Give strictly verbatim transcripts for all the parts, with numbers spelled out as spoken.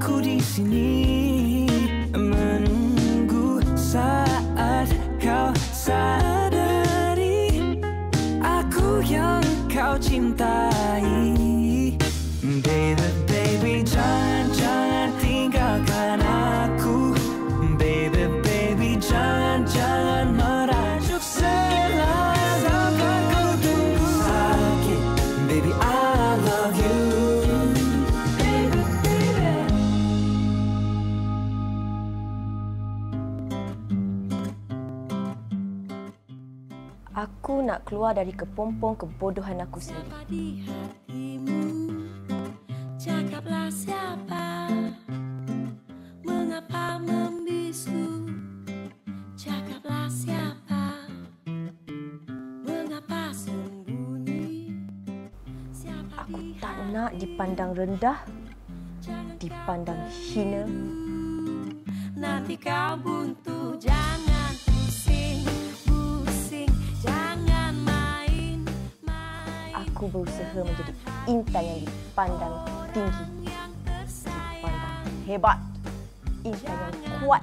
Aku di sini menunggu saat kau sadari aku yang kau cintai. Baby, baby, jangan, jangan tinggalkan aku. Baby, baby, jangan, jangan merajuk selalu aku tunggu. Sakit, baby, I love you. Baby, baby. Aku nak keluar dari kepompong kebodohan aku sendiri. Cakaplah siapa, mengapa membisu? Cakaplah siapa, mengapa sembunyi? Aku tak nak dipandang rendah, dipandang hina. Nanti kau buntu, jangan pusing, pusing, jangan main, main. Aku berusaha menjadi intan yang dipandang tinggi, dipandang hebat, intan yang kuat.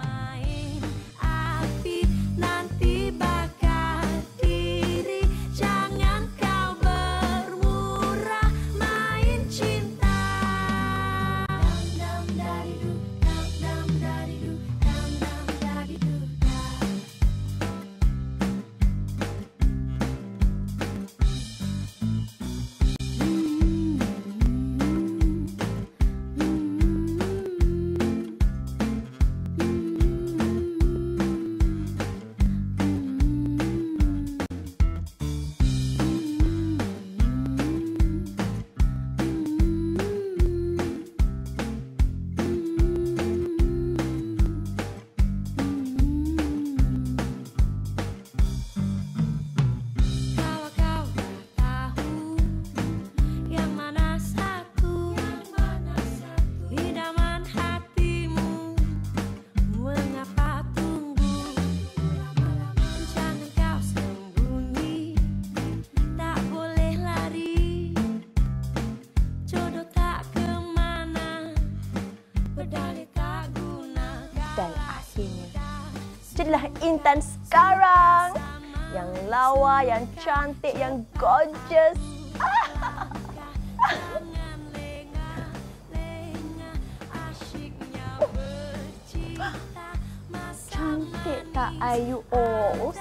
Api nanti bakar diri, jangan kau bermurah main cinta. Dam dam dari du, dam dam dari du, dam dam dari du. Dan akhirnya, jadilah intan sekarang. Yang lawa, yang cantik, yang gorgeous. Cantik tak Ayu Os?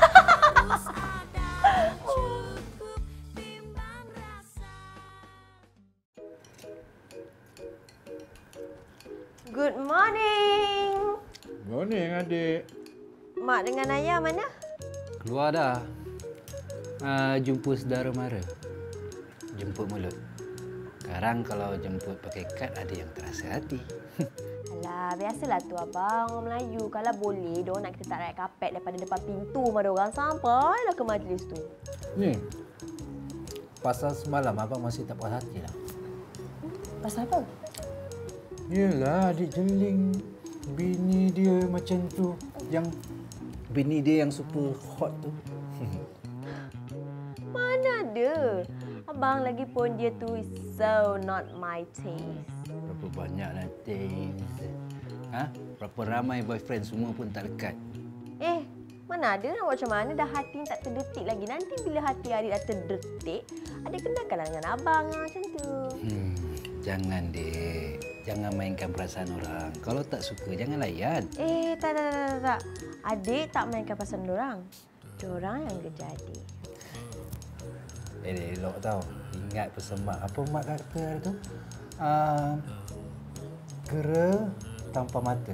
Good morning. Morning, adik. Mak dengan ayah mana? Keluar dah. Uh, jumpa saudara mara. Jemput mulut. Sekarang kalau jemput pakai kad ada yang terasa hati. Alah, biasalah tu abang. Orang Melayu kalau boleh diorang nak kita tak naik kapet daripada depan pintu rumah diorang sampailah ke majlis tu. Ni, pasal semalam abang masih tak puas hati lah. Pasal apa? Yelah, adik jeling bini dia macam tu. Yang bini dia yang super hot tu. Mana ada? Abang lagi pun dia tu is so not my taste. Berapa banyak nanti. Ha? Berapa ramai boyfriend semua pun tak dekat. Eh, mana ada nak buat macam mana dah hati tak terdetik lagi. Nanti bila hati adik dah terdetik, adik kenalkanlah dengan abang lah, macam tu. Hmm, jangan dek. Jangan mainkan perasaan orang. Kalau tak suka, jangan layan. Eh, tak, tak, tak, tak, tak. Adik tak mainkan perasaan diorang. Diorang yang kerja adik. Eh, elok tau. Ingat pesan mak. Apa mak kata hari tu? Uh, Gera tanpa mata.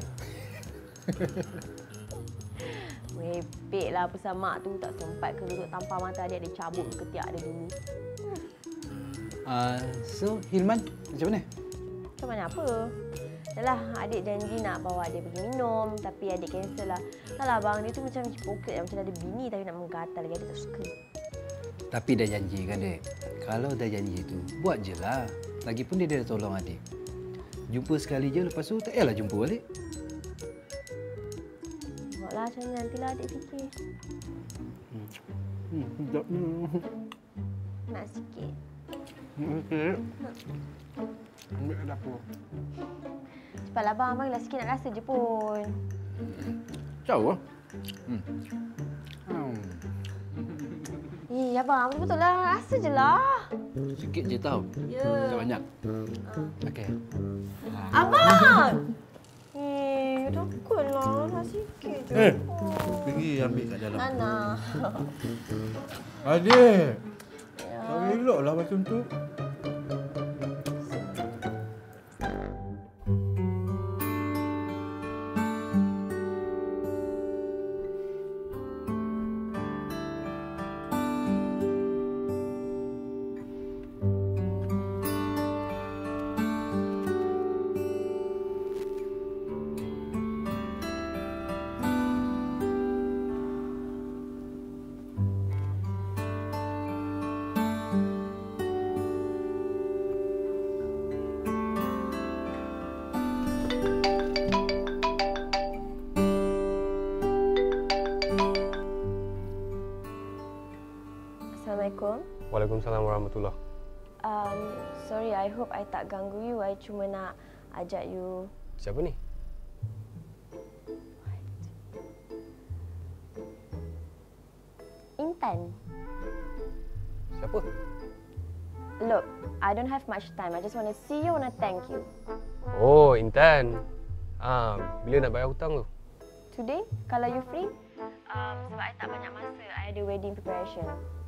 Merepek lah pesan mak tu. Tak sempat ke duduk tanpa mata adik. Adik cabut ketiak dia dulu. Uh, so, Hilman, macam mana? Macam mana apa? Dahlah, adik janji nak bawa dia pergi minum. Tapi adik cancel lah. Dahlah abang, dia tu macam hipokrit. Macam ada bini tapi nak menggatal lagi. Adik tak suka. Tapi dah janji kan, dek? Kalau dah janji tu, buat je lah. Lagipun dia dah tolong adik. Jumpa sekali je, lepas tu tak payahlah jumpa balik. Tengoklah macam ni, nantilah adik fikir. Hmm. Hmm, sekejap ni. Nak sikit. Sikit. Ambil ke dapur. Cepatlah abang, banglah sikit nak rasa je pun. Jauh lah. Hmm. Hmm. Eh, abang, betul-betul lah. Rasa je lah. Sikit je tau. Ya. Tak banyak. Okey. Abang! Eh, takutlah. Nak sikit je. Eh, pergi ambil kat dalam. Nana. Adik. Ya. Tak elok lah macam tu. Assalamualaikum. Waalaikumsalam warahmatullahi. Um, sorry, I hope I tak ganggu you. I cuma nak ajak you. Siapa ni? Intan. Siapa? Look, I don't have much time. I just want to see you, want to thank you. Oh, Intan. Ah, bila nak bayar hutang tu? Today, kalau you free? Um, sebab I tak banyak masa. I ada wedding preparation.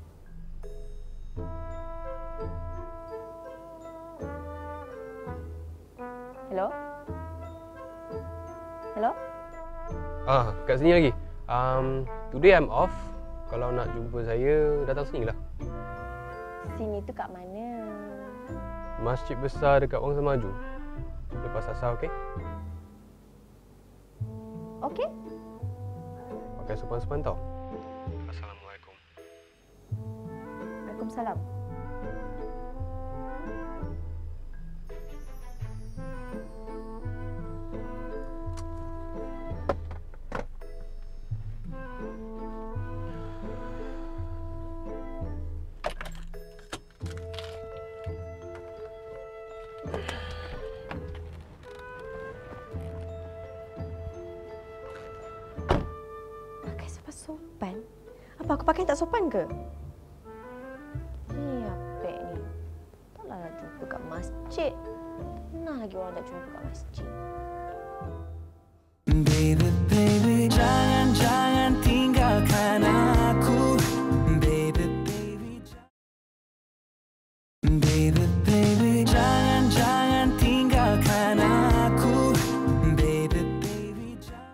Hello? Hello? Ah, kat sini lagi. Um, today I'm off. Kalau nak jumpa saya, datang sini lah. Sini tu kat mana? Masjid besar dekat Wang Semaju. Lepas asar, okey? Okey? Pakai sopan-sopan tau. Assalamualaikum. Waalaikumsalam. Pakai sopan-sopan? Apa aku pakai tak sopan ke? Ni apa ni? Taklah nak jumpa kat masjid. Mana lagi orang tak jumpa kat masjid? Baby, baby, jangan, jangan tinggalkan aku. Baby, baby, jangan. Baby, baby, jangan, jangan tinggalkan aku. Baby, baby, jangan.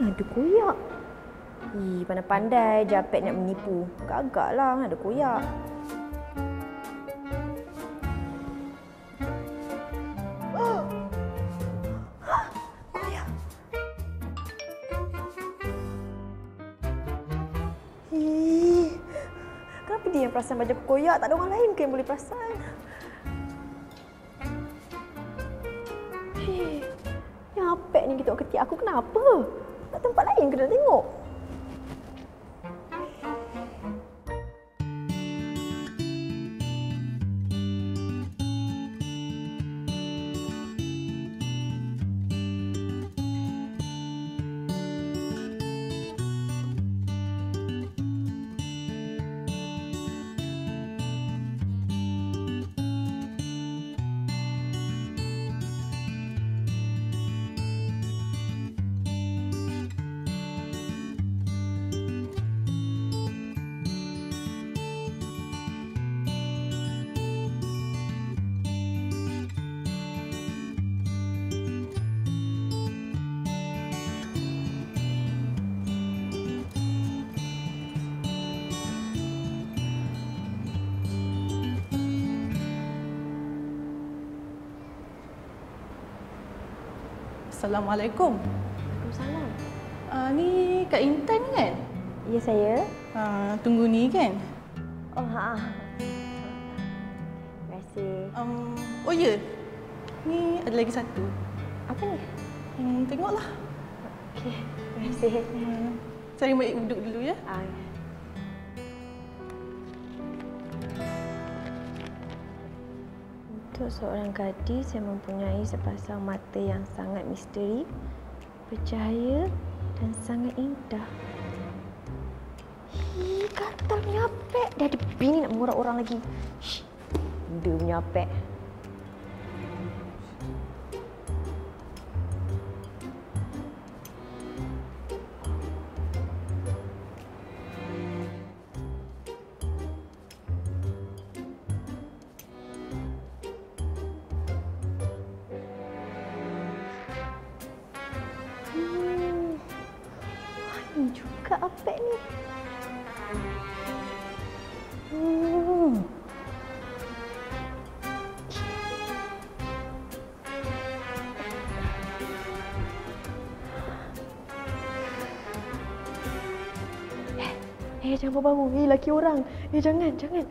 Mana ada koyak? Ih, pandai-pandai Japek nak menipu. Gagak lah, mana ada koyak. Oh. Hah? Koyak. Ih, kenapa dia yang perasan baju aku koyak? Tak ada orang lain ke yang boleh perasan? Hei, yang Apek ni ketuk ketiak aku kenapa? Tak tempat lain ke nak tengok? Assalamualaikum. Waalaikumsalam. Uh, ni Kak Intan kan? Ya, saya. Uh, tunggu ni kan? Oh, haa. Terima kasih. Um, oh ya, ni ada lagi satu. Apa ni? Hmm, tengoklah. Okey, terima kasih. Hmm, saya baik duduk dulu ya. Ah. Untuk seorang gadis yang mempunyai sepasang mata yang sangat misteri, bercahaya dan sangat indah. Hii, gatal punya Apek. Dia ada bini nak mengurak orang lagi. Shh, benda punya Apek. Hmm, mana juga Apek ni? Hmm. Eh, eh jangan bau-bau. Eh, laki orang. Eh, jangan, jangan.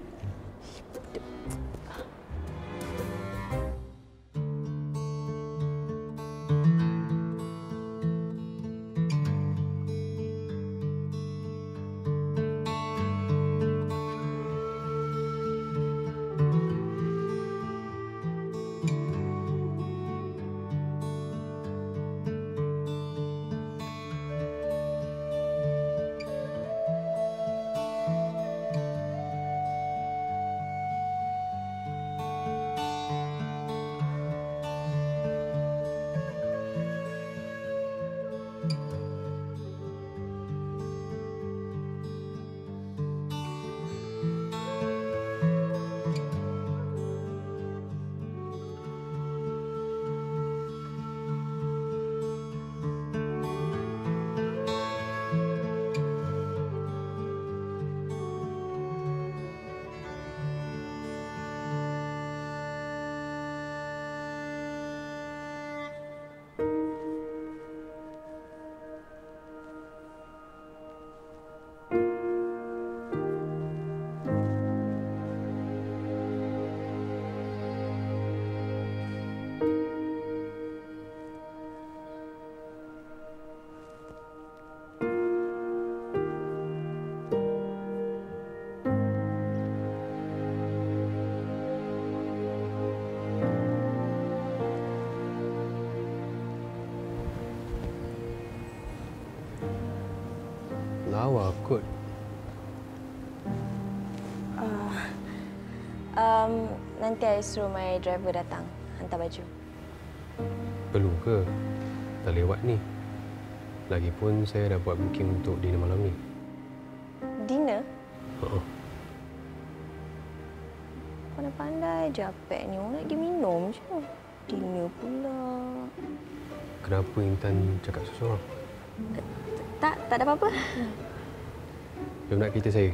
Lawa kot. Uh, um, nanti I suruh my driver datang, hantar baju. Perlu ke? Dah lewat ni. Lagipun saya dah buat booking untuk dinner malam ni. Dinner? Uh-uh. Pandai-pandai je Apek ni. Orang nak pergi minum je. Dinner pula. Kenapa Intan cakap seseorang? Tak, tak ada apa-apa. Jom nak kereta saya.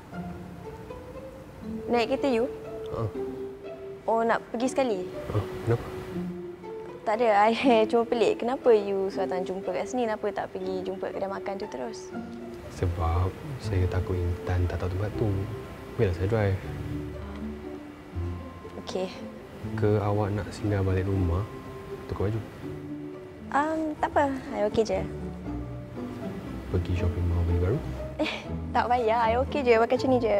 Naik kereta you? Ha. Oh, nak pergi sekali? Ha. Kenapa? Tak ada, I cuma pelik. Kenapa you suatan jumpa kat sini? Kenapa tak pergi jumpa kedai makan tu terus? Sebab saya takut Intan tak tahu tempat tu. Biarlah saya drive. Okey. Ke awak nak singgah balik rumah, tukar baju? Um, tak apa, I okey je. Pergi shopping mall beli baru? Eh, tak payah, I okey je. Pakai macam ni je.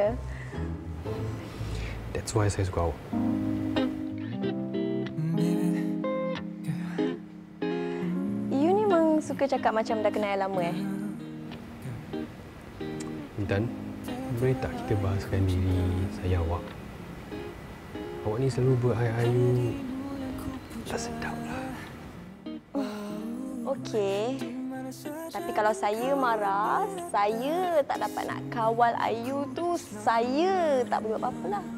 That's why saya suka awak. You ni memang suka cakap macam dah kenal lama eh? Intan, boleh tak kita bahaskan diri saya awak? Awak ni selalu berayu-ayu. Tak sedap lah. Okey. Tapi kalau saya marah, saya tak dapat nak kawal Ayu tu, saya tak boleh buat apa-apa lah.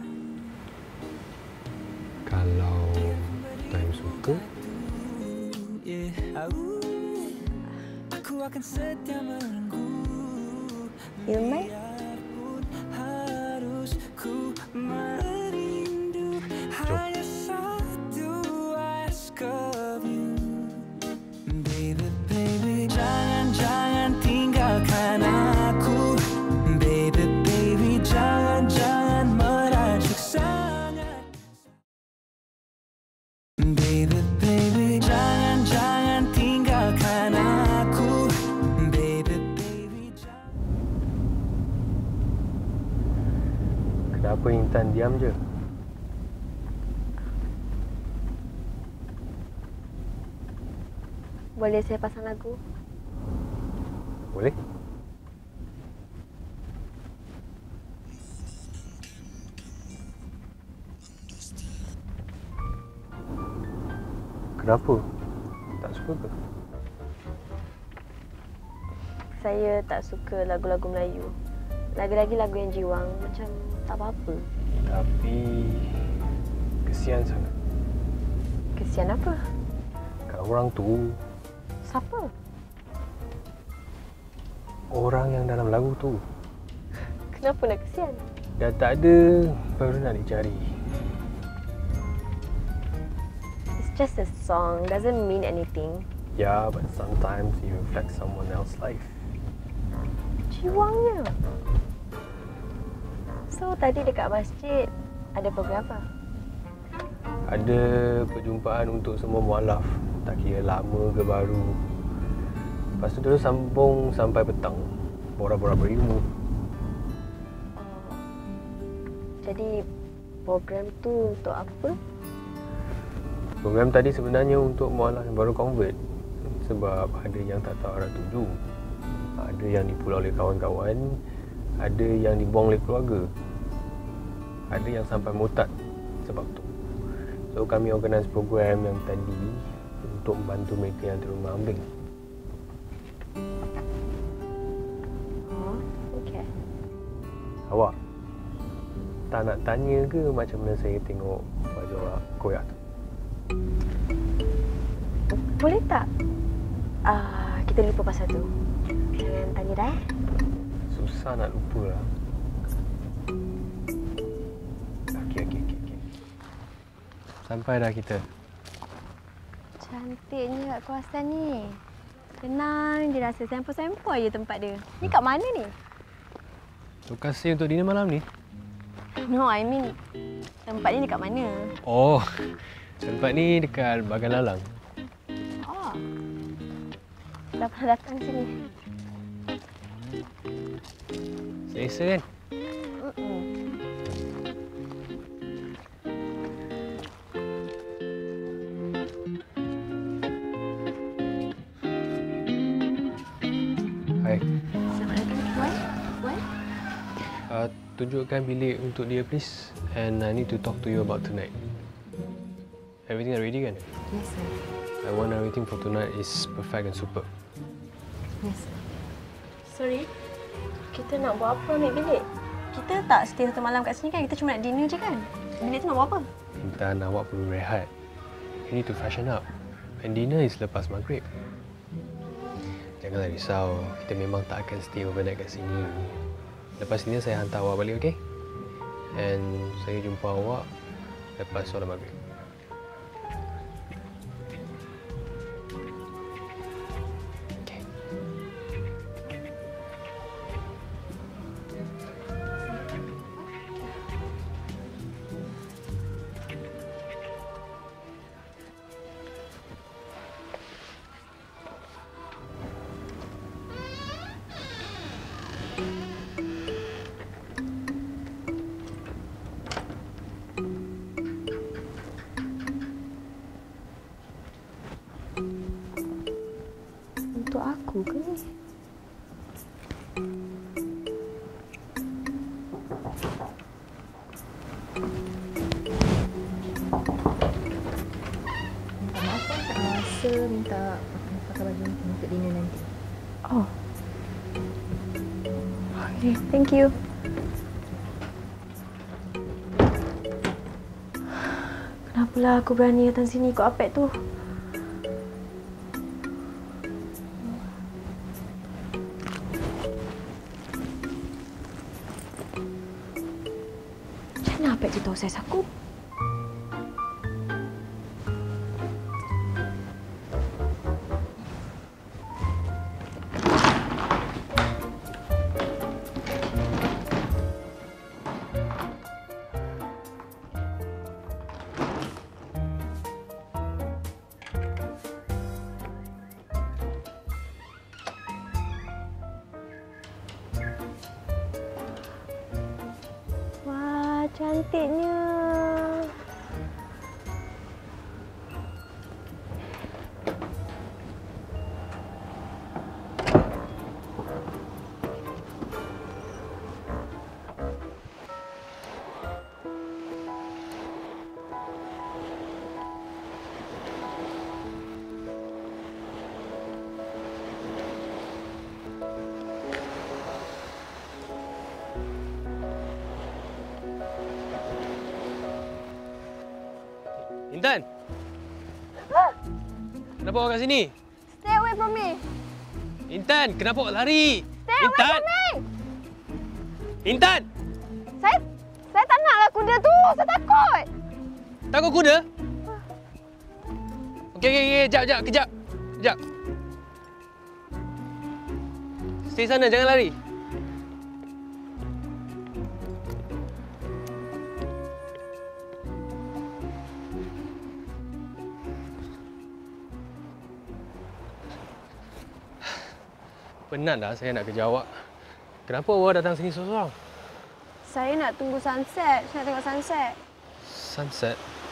Kalau time suka, Aku akan setia menunggu. Hilman? Harus ku merindu. Hanya satu ask of you. Baby, baby, jangan, jangan tinggalkan aku. Baby, baby, jangan, jangan merajuk sangat. Baby, baby, jangan, jangan tinggalkan aku. Baby, baby, jangan. kenapa Intan diam je? Boleh saya pasang lagu? Boleh? Kenapa? Tak suka ke? Saya tak suka lagu-lagu Melayu. Lagi-lagi lagu yang jiwang macam tak apa-apa. Tapi kesian sangat. Kesian apa? Kat orang tu, Siapa? orang yang dalam lagu tu. Kenapa nak kesian? Dah tak ada, baru nak dicari. It's just a song, doesn't mean anything. Yeah, but sometimes it reflects someone else's life. Jiwangnya. So tadi dekat masjid ada program apa? Ada perjumpaan untuk semua mualaf, tak kira lama ke baru. Lepas tu terus sambung sampai petang, borak-borak berilmu. Oh. Jadi program tu untuk apa? Program tadi sebenarnya untuk mualaf yang baru convert. Sebab ada yang tak tahu arah tuju, ada yang dipulau oleh kawan-kawan, ada yang dibuang oleh keluarga, ada yang sampai murtad sebab tu. So kami organise program yang tadi untuk membantu mereka yang terima ambing. Oh, okey. Awak tak nak tanya ke macam mana saya tengok baju awak koyak tu? Boleh tak? Ah, kita lupa pasal tu. Jangan tanya dah eh. Susah nak lupa lah. Okey, okey, okey. Okay. Sampai dah kita. Cantiknya kat kawasan ni. Tenang je rasa, sempoi-sempoi je tempat dia. Ni kat mana ni? Lokasi untuk dinner malam ni? No, I mean tempat ni dekat mana? Oh, tempat ni dekat Bagan Lalang. Oh. Dah pernah datang sini. Selesa kan? Mm-mm. Hai. Assalamualaikum. What? What? Uh, tunjukkan bilik untuk dia please. And I need to talk to you about tonight. Everything are ready kan? Yes, sir. I want everything for tonight is perfect and super. Yes, sir. Sorry. Kita nak buat apa ambil bilik? Kita tak stay satu malam kat sini kan? Kita cuma nak dinner je kan? Bilik tu nak buat apa? Intan, awak perlu rehat. You need to freshen up. And dinner is lepas maghrib. Janganlah risau. Kita memang tak akan stay overnight kat sini. Lepas ini saya hantar awak balik, okey? And saya jumpa awak lepas solat maghrib. Okey. Untuk aku ke ni? Minta maaf kan tak rasa minta pakai baju ni untuk dinner nanti. Oh. Okay, thank you. Kenapalah aku berani datang sini ikut Apek tu? Macam mana Apek tu tahu saiz aku? Wah, cantiknya. Intan! Kenapa awak kat sini? Stay away from me. Intan, kenapa awak lari? Stay away Intan! from me. Intan! Saya saya tak naklah kuda tu. Saya takut. Takut kuda? Okey, okey, okey. Kejap, kejap, kejap. Kejap. Stay sana, jangan lari. Penat dah saya nak kerja awak. Kenapa awak datang sini seorang? Saya nak tunggu sunset. Saya nak tengok sunset. Sunset?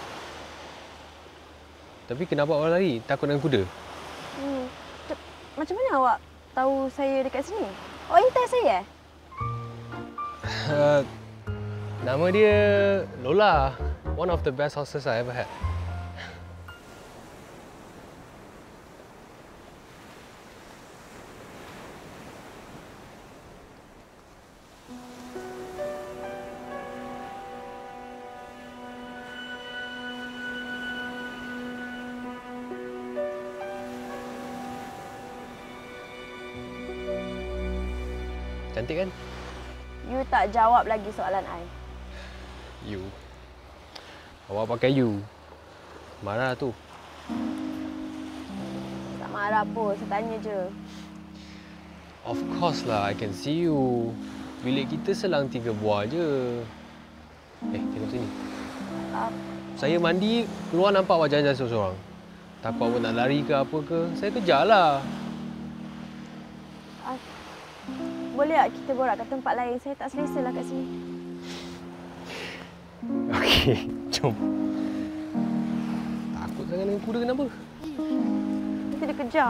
Tapi kenapa awak lari? Takut dengan kuda? Hmm. T- Macam mana awak tahu saya dekat sini? Oh, intern saya? Uh, nama dia Lola. One of the best hostess I ever had. Cantik kan? You tak jawab lagi soalan I. You. Awak pakai you. Marah tu. Tak marah pun. Saya tanya je. Of course lah, I can see you. Bilik kita selang tiga buah je. Eh, tengok sini. Uh, Saya mandi, keluar nampak awak jalan-jalan seorang-seorang. Takut awak nak lari ke apa ke, saya kejar lah. uh, boleh tak kita borak kat tempat lain? Saya tak selesa lah kat sini. Okey, jom. Takut sangat dengan kuda kenapa? Nanti dia kejar.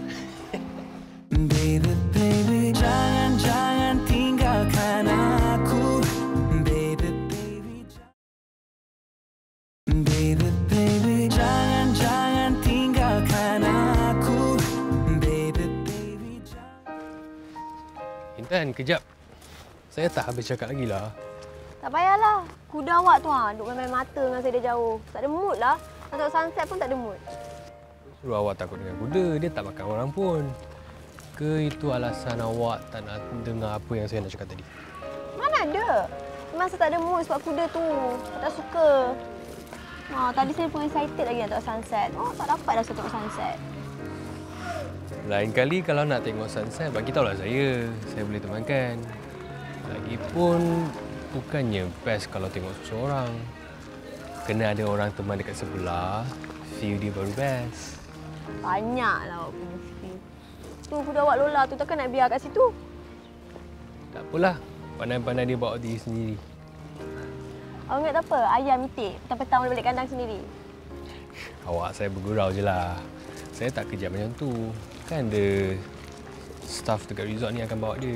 Baby, baby, jangan, jangan tinggalkan aku. Baby, baby, jangan. Baby, baby, jangan, jangan tinggalkan aku. Baby, baby, jangan. Intan, kejap. Saya tak habis cakap lagi lah. Tak payahlah. Kuda awak tu ha, duk main mata dengan saya dari jauh. Tak ada mood lah. Nak tengok sunset pun tak ada mood. Suruh awak takut dengan kuda, dia tak makan orang pun. ke itu alasan awak tak nak dengar apa yang saya nak cakap tadi? Mana ada? Masa tak ada mood sebab kuda tu. Saya tak suka. Ha, tadi saya pun excited lagi nak tengok sunset. Oh, tak dapat dah saya tengok sunset. Lain kali kalau nak tengok sunset, bagi tahulah saya. Saya boleh temankan. Lagipun, bukannya best kalau tengok seorang. Kena ada orang teman dekat sebelah, view dia baru best. Banyaklah awak punya feel. Tu kuda awak Lola tu takkan nak biar kat situ? Tak apalah, pandai-pandai dia bawa diri sendiri. Awak ingat tak apa? Ayam itik, petang-petang boleh balik kandang sendiri. Awak saya bergurau je lah. Saya tak kejam macam tu. Kan ada staff dekat resort ni akan bawa dia.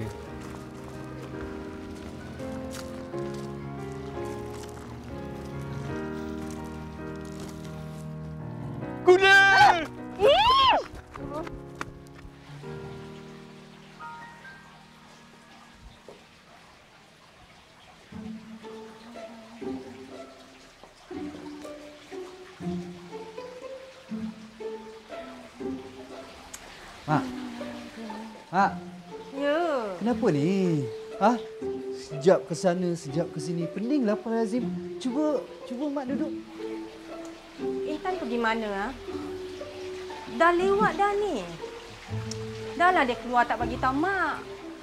Kuda! Ish! Mak. Mak. Ya. Kenapa ni? Ha? Sekejap ke sana, sekejap ke sini. Peninglah Pak Azim. Cuba, cuba Mak duduk. Intan pergi mana? Ha? Dah lewat dah ni. Dah lah dia keluar tak bagi tahu Mak.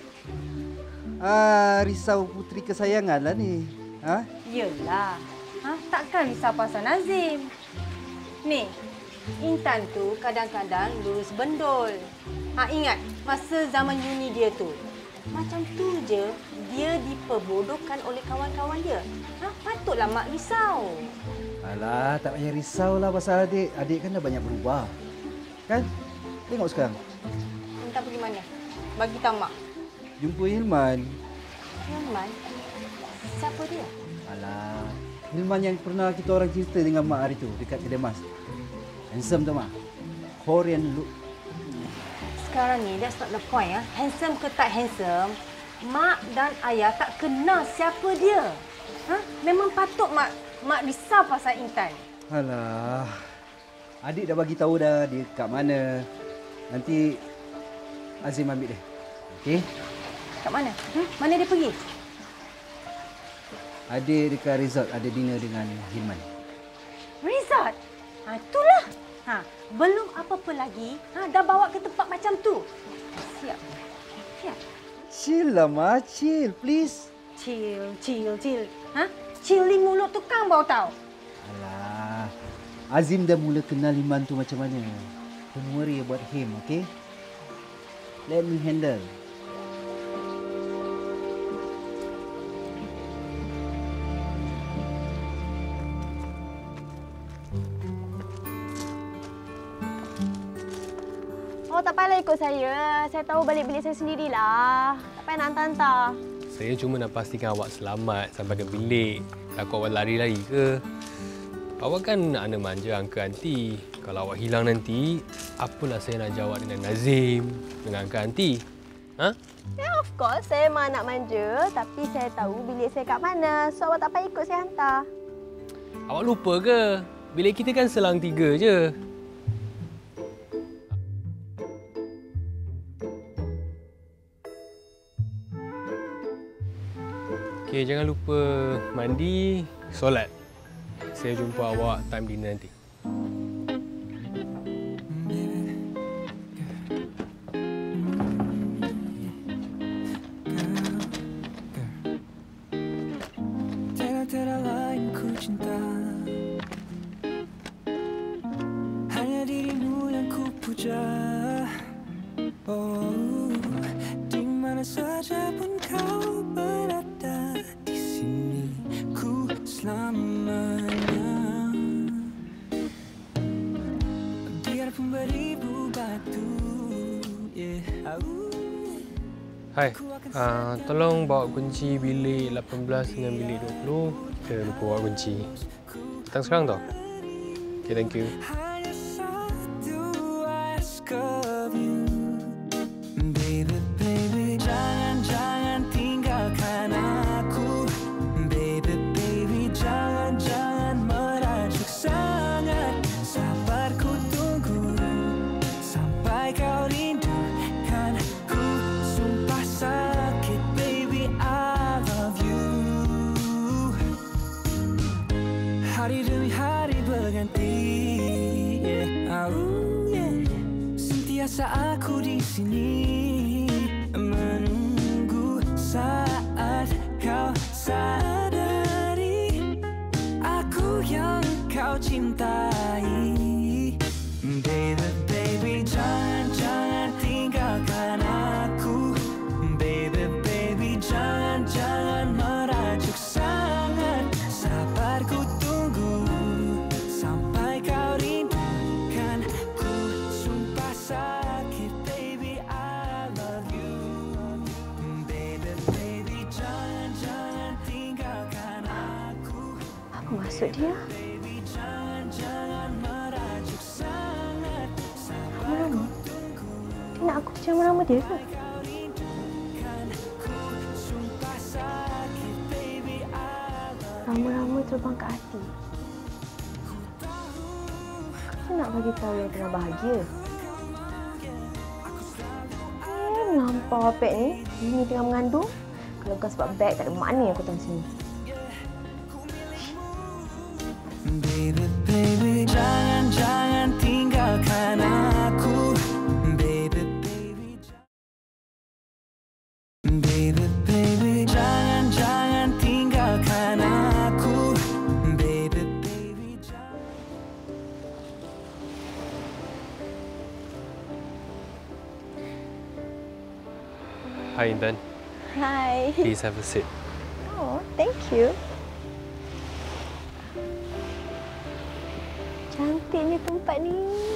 Ah, risau puteri kesayangan lah ni. Ha? Yelah. Ha? Takkan risau pasal Nazim. Ni, Intan tu kadang-kadang lurus bendol. Ha, ingat masa zaman uni dia tu. Macam tu je dia diperbodohkan oleh kawan-kawan dia. Ha, patutlah Mak risau. Alah, tak payah risau lah pasal adik. Adik kan dah banyak berubah. Kan? Tengok sekarang. Intan pergi mana? Bagi tahu Mak. Jumpa Hilman. Hilman? Siapa dia? Alah, Hilman yang pernah kita orang cerita dengan Mak hari tu dekat kedai mas. Handsome tu Mak. Korean look. Sekarang ni, that's not the point. Ya. Handsome ke tak handsome, Mak dan Ayah tak kenal siapa dia. Ha? Memang patut Mak Mak risau pasal Intan. Alah, adik dah bagi tahu dah dia kat mana. Nanti Azim ambil dia. Okey? Kat mana? Hmm? Mana dia pergi? Adik dekat resort ada dinner dengan Hilman. Resort? Ha, itulah. Ha, belum apa-apa lagi, ha, dah bawa ke tempat macam tu. Siap. Siap. Chill lah Mak, chill please. Chill, chill, chill. Ha? Chill di mulut tukang bau tahu. Alah, Azim dah mula kenal Hilman tu macam mana. Don't worry about him, okay? Let me handle. Oh, tak payahlah ikut saya. Saya tahu balik bilik saya sendirilah. Tak payah nak hantar-hantar. Saya cuma nak pastikan awak selamat sampai ke bilik. Takut awak lari-lari ke? Awak kan anak manja Uncle Aunty. Kalau awak hilang nanti, apalah saya nak jawab dengan Nazim, dengan Uncle Aunty? Ha? Ya, of course. Saya memang anak manja. Tapi saya tahu bilik saya kat mana. So, awak tak payah ikut saya hantar. Awak lupa ke? Bilik kita kan selang tiga je. Okey, jangan lupa mandi, solat. Saya jumpa awak time dinner nanti. Tiada-tiada lain ku cinta, hanya dirimu yang ku puja. Oh, di mana saja pun kau berada, di sini ku selamanya. Biarpun beribu batu, yeah. Hai, uh, tolong bawa kunci bilik lapan belas dengan bilik dua puluh. Saya lupa bawa kunci. Datang sekarang tau. Okay, thank you. Hanya satu ask of you, baby, baby, jangan, jangan tinggalkan aku, baby, baby, jangan, jangan merajuk sangat, sabar ku tunggu sampai kau rindukan Hari demi hari berganti, yeah. Oh, yeah. Sentiasa aku di sini menunggu saat kau sadari aku yang kau cintai. Baby, baby, jangan, jangan tinggalkan aku. Baby, baby, jangan, jangan merajuk sangat. Sabar ku tunggu sampai kau rindukan. Ku sumpah sakit, baby, I love you. Baby, baby, jangan, jangan tinggalkan aku. Apa maksud dia? Baby, jangan, jangan merajuk sangat. Sabar Lama-lama? ku tunggu Dia nak aku macam lama dia ke? kau rindukan. Ku sumpah sakit, baby, I love Lama-lama terbang ke hati. Kau nak bagi tahu yang tengah bahagia. Eh, melampau apek ni. Ini tengah mengandung. Kalau kau sebab beg, tak ada mana aku datang sini. Baby, baby, jangan, jangan tinggalkan aku. Baby, baby, baby, baby, jangan, jangan tinggalkan aku. Baby, baby, jangan. Hi Intan, Hai. please have a seat. Oh, thank you. Cantiknya tempat ni.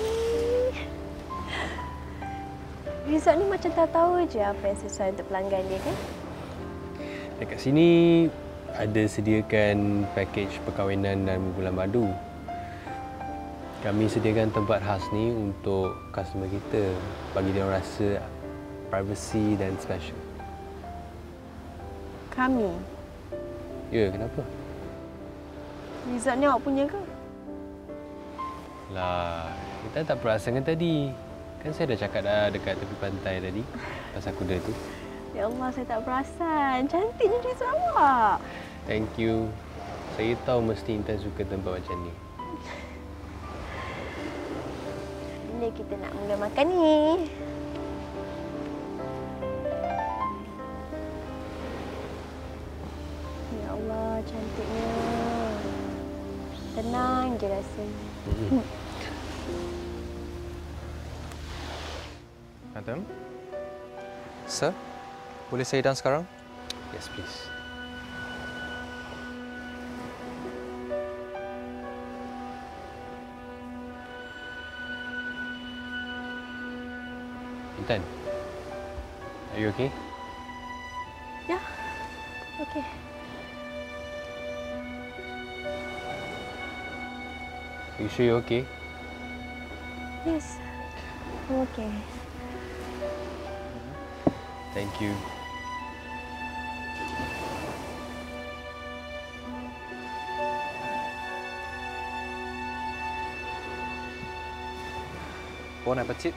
Resort ni macam tak tahu je apa yang sesuai untuk pelanggan dia kan? Dekat sini ada sediakan pakej perkahwinan dan bulan madu. Kami sediakan tempat khas ni untuk customer kita, bagi dia orang rasa privacy dan special. Kami. Ya, kenapa? Resort ni awak punya ke? Lah, kita tak perasan kan tadi. Kan saya dah cakap dah dekat tepi pantai tadi pasal kuda tu. Ya Allah, saya tak perasan. Cantiknya resort awak. Thank you. Saya tahu mesti Intan suka tempat macam ni. Bila kita nak mula makan ni? Ya Allah, cantiknya. Tenang je rasanya. Mm-hmm. Madam? Sir? Boleh saya datang sekarang? Yes, please. Intan, are you okay? Ya, okey. Are you sure you're okay? Yes, I'm okay. Thank you. Bon appetit.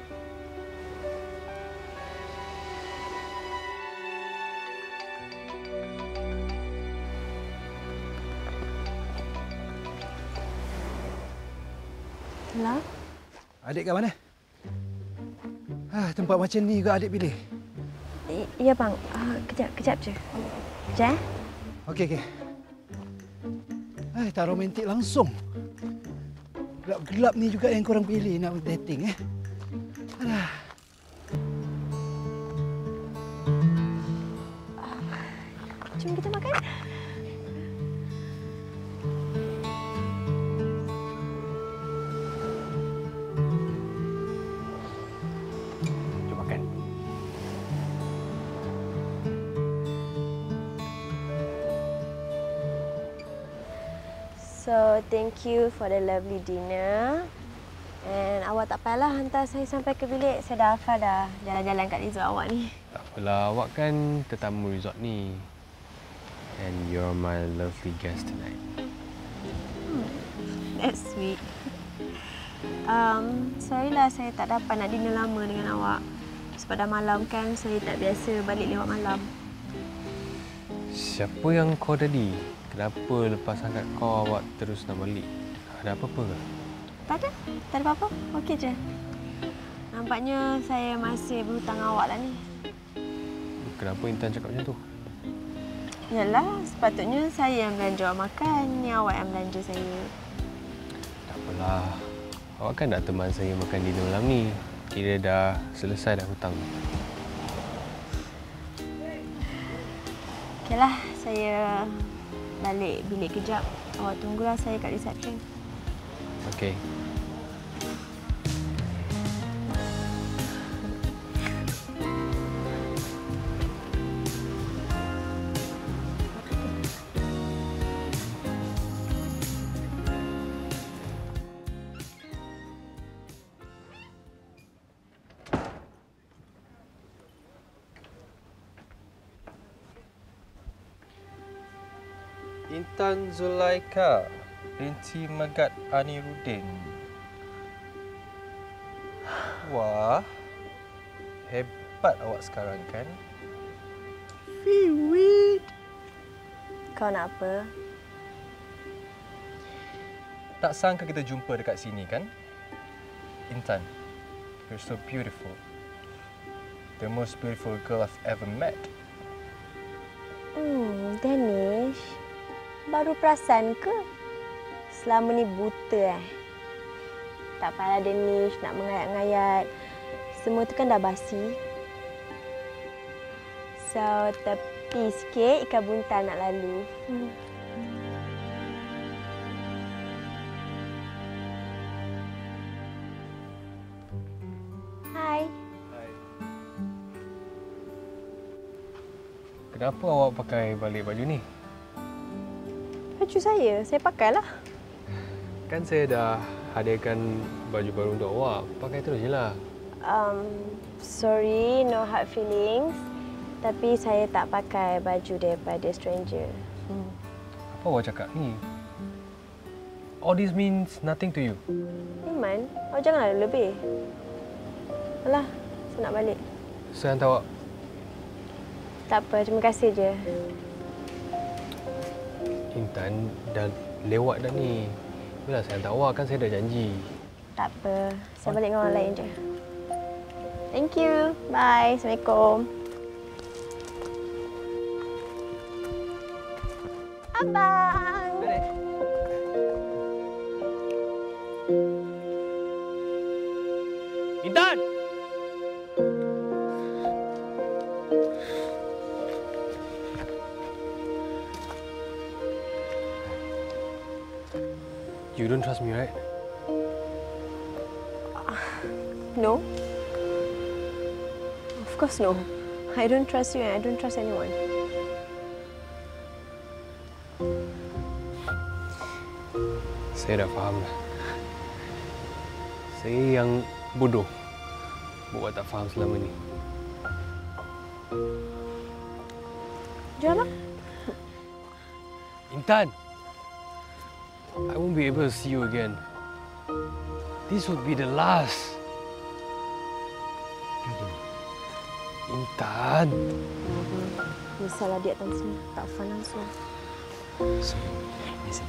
Lah, Adik kat mana? Ah, tempat macam ni juga adik pilih. I- ya bang, uh, kejap, kejap je. Kejap eh. Okey, okey. Eh, tak romantik langsung. Gelap-gelap ni juga yang korang pilih nak dating eh. Alah. Jom kita makan. Jom makan. So, thank you for the lovely dinner. And awak tak payahlah hantar saya sampai ke bilik. Saya dah hafal dah jalan-jalan kat resort awak ni. Tak apalah, awak kan tetamu resort ni. And you're my lovely guest tonight. That's sweet. Um, sorry lah saya tak dapat nak dinner lama dengan awak. Sebab dah malam kan, saya tak biasa balik lewat malam. Siapa yang call tadi? kenapa lepas angkat call awak terus nak balik? Ada apa-apa ke? Tak ada. Tak ada apa-apa. Okey je. Nampaknya saya masih berhutang awak lah ni. Kenapa Intan cakap macam tu? Yalah, sepatutnya saya yang belanja awak makan. Ni awak yang belanja saya. Tak apalah. Awak kan dah teman saya makan dinner malam ni. Kira dah selesai dah hutang. Okeylah, saya balik bilik kejap. Awak tunggulah saya kat reception. Okey. Intan Zulaika binti Megat Aniruddin. Wah, hebat awak sekarang kan? Fiwit. Kau nak apa? Tak sangka kita jumpa dekat sini kan? Intan, you're so beautiful. The most beautiful girl I've ever met. Hmm, Danish. Baru perasan ke? Selama ni buta eh? Tak payah Danish nak mengayat-ngayat. Semua tu kan dah basi. So, tepi sikit ikan buntal nak lalu. Hmm. Hai. Kenapa awak pakai balik baju ni? Baju saya, saya pakailah. Kan saya dah hadiahkan baju baru untuk awak. Pakai terus je lah. Um, sorry, no hard feelings. Tapi saya tak pakai baju daripada stranger. Hmm. Apa awak cakap ni? All this means nothing to you. Iman, awak janganlah lebih. Alah, saya nak balik. Saya hantar awak. Tak apa, terima kasih je. Intan, dah lewat dah ni. Bila saya hantar awak, kan saya dah janji. Tak apa, saya balik dengan orang lain je. Thank you. Bye. Assalamualaikum. Abang. Intan! You don't trust me, right? No. Of course no. I don't trust you and I don't trust anyone. Saya dah faham dah. Saya yang bodoh buat tak faham selama ni. Janganlah. Intan! I won't be able to see you again. This would be the last. Intan! Menyesal dia datang sini. Tak fun langsung. Sorry. Yes,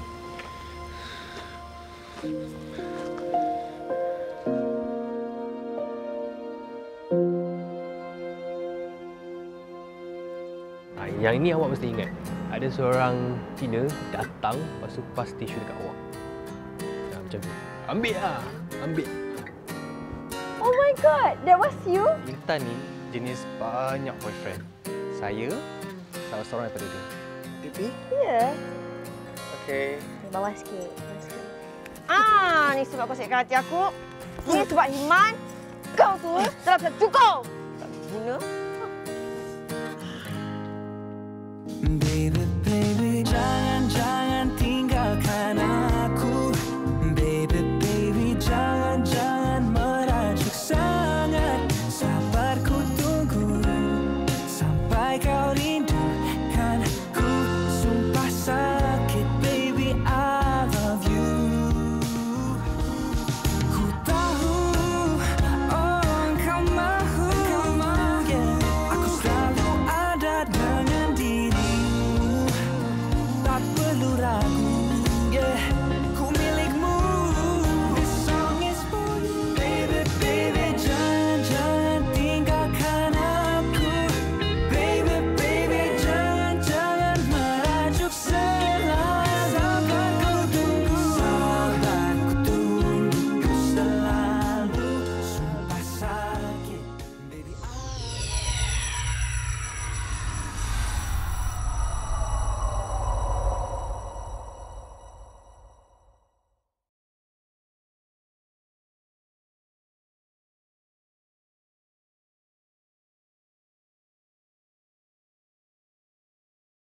Yang ini awak mesti ingat. Ada seorang Cina datang, lepas tu pas tisu dekat awak. Nah, macam tu. Ambil lah. Ambil. Oh my god, that was you? Intan ni jenis banyak boyfriend. Saya salah seorang daripada dia. Pipi? Ya. Okey. Bawah sikit. Bawah sikit. Ah, ni sebab kau sakitkan hati aku. Ni sebab Himan. Kau tu telah cukup. Tak guna.